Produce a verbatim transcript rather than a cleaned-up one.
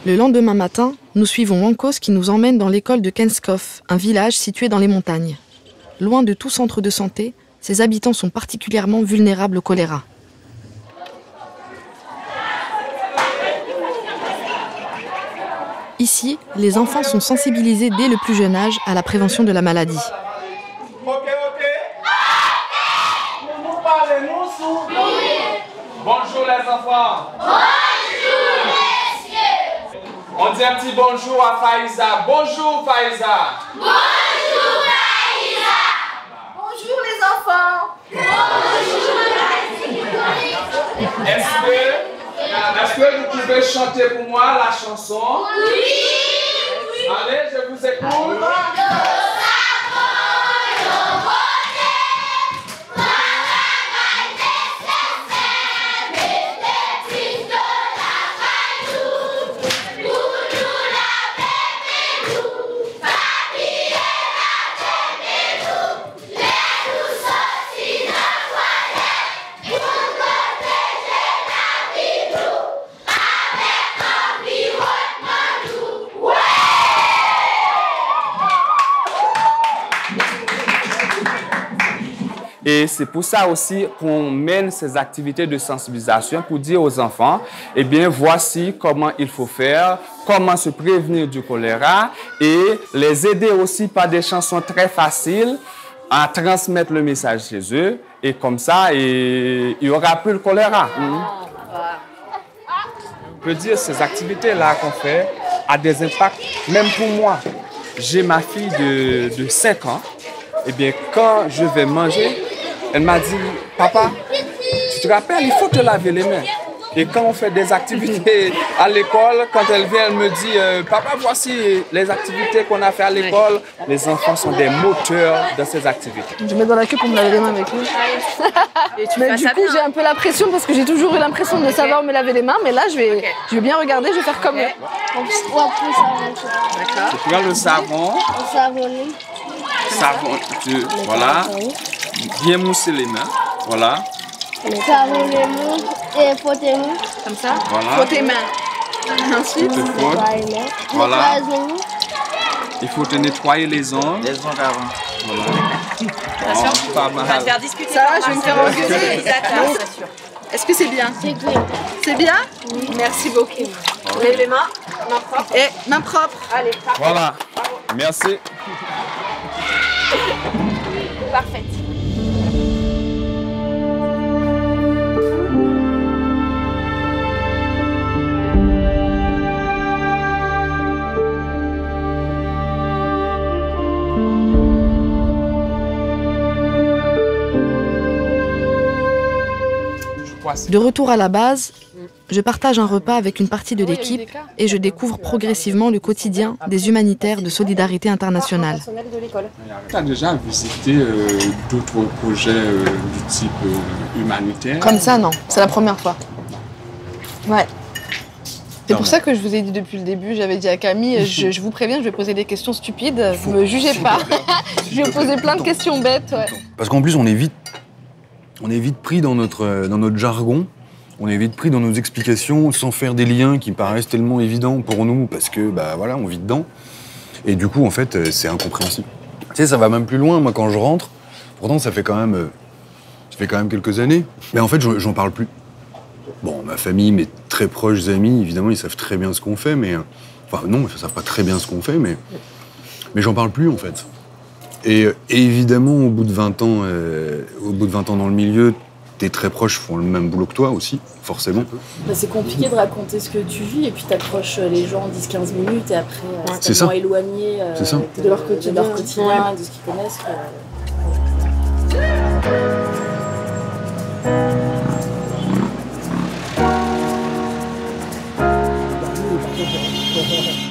Le lendemain matin, nous suivons Wankos qui nous emmène dans l'école de Kenskov, un village situé dans les montagnes. Loin de tout centre de santé, ses habitants sont particulièrement vulnérables au choléra. Ici, les enfants sont sensibilisés dès le plus jeune âge à la prévention de la maladie. Ok, ok. Nous parlez, nous sous. Bonjour les enfants. Bonjour messieurs. On dit un petit bonjour à Faïza. Bonjour Faïza. Bonjour Faïza. Bonjour les enfants. Bonjour la Est-ce que, est-ce que vous pouvez chanter pour moi la chanson? Oui. Allez, je vous écoute. Et c'est pour ça aussi qu'on mène ces activités de sensibilisation pour dire aux enfants, eh bien, voici comment il faut faire, comment se prévenir du choléra et les aider aussi par des chansons très faciles à transmettre le message chez eux. Et comme ça, et, il n'y aura plus le choléra. Mmh. Je peux dire, ces activités-là qu'on fait ont des impacts, même pour moi. J'ai ma fille de, de cinq ans. Eh bien, quand je vais manger, elle m'a dit, papa, tu te rappelles, il faut te laver les mains. Et quand on fait des activités à l'école, quand elle vient, elle me dit, euh, papa, voici les activités qu'on a fait à l'école. Les enfants sont des moteurs de ces activités. Je mets dans la queue pour me laver les mains avec lui. Et tu Mais du coup, j'ai un peu la pression parce que j'ai toujours eu l'impression de savoir me laver les mains. Mais là, je vais, okay. je vais bien regarder, je vais faire comme okay. eux. D'accord. Tu prends le savon. Le savonner. Savon, tu, voilà. Bien mousser les mains. Voilà. Savon les mains et frotter les mains. Comme ça. Voilà. Frotter les mains. Ensuite, voilà. Il faut te nettoyer les ongles. Les ongles avant. Voilà. Attention, oh, pas mal. Tu vas te faire discuter. Ça va, je vais me faire engueuler. Exactement. Est-ce que c'est bien? C'est bien. C'est bien? Oui. Merci beaucoup. On lève les mains. Mains propres. Et mains propres. Allez, parfait. Voilà. Merci. Parfait. De retour à la base, je partage un repas avec une partie de l'équipe et je découvre progressivement le quotidien des humanitaires de solidarité internationale. Tu as déjà visité euh, d'autres projets euh, du type euh, humanitaire? Comme ça, non. C'est la première fois. Ouais. C'est pour ça que je vous ai dit depuis le début, j'avais dit à Camille, je, je vous préviens, je vais poser des questions stupides, ne me jugez pas. Je vais poser plein de questions bêtes. Ouais. Parce qu'en plus, on est vite... On est vite pris dans notre, dans notre jargon, on est vite pris dans nos explications sans faire des liens qui paraissent tellement évidents pour nous parce que, bah voilà, on vit dedans. Et du coup, en fait, c'est incompréhensible. Tu sais, ça va même plus loin, moi, quand je rentre, pourtant, ça fait quand même, ça fait quand même quelques années, mais en fait, j'en parle plus. Bon, ma famille, mes très proches amis, évidemment, ils savent très bien ce qu'on fait, mais... Enfin, non, ils savent pas très bien ce qu'on fait, mais... Mais j'en parle plus, en fait. Et, et évidemment, au bout de vingt ans, euh, au bout de vingt ans dans le milieu, tes très proches font le même boulot que toi aussi, forcément. Bah, c'est compliqué de raconter ce que tu vis et puis t'approches les gens dix quinze minutes et après, euh, ouais, c'est tellement éloigné euh, de leur quotidien, de, leur quotidien, ouais. de ce qu'ils connaissent. Que...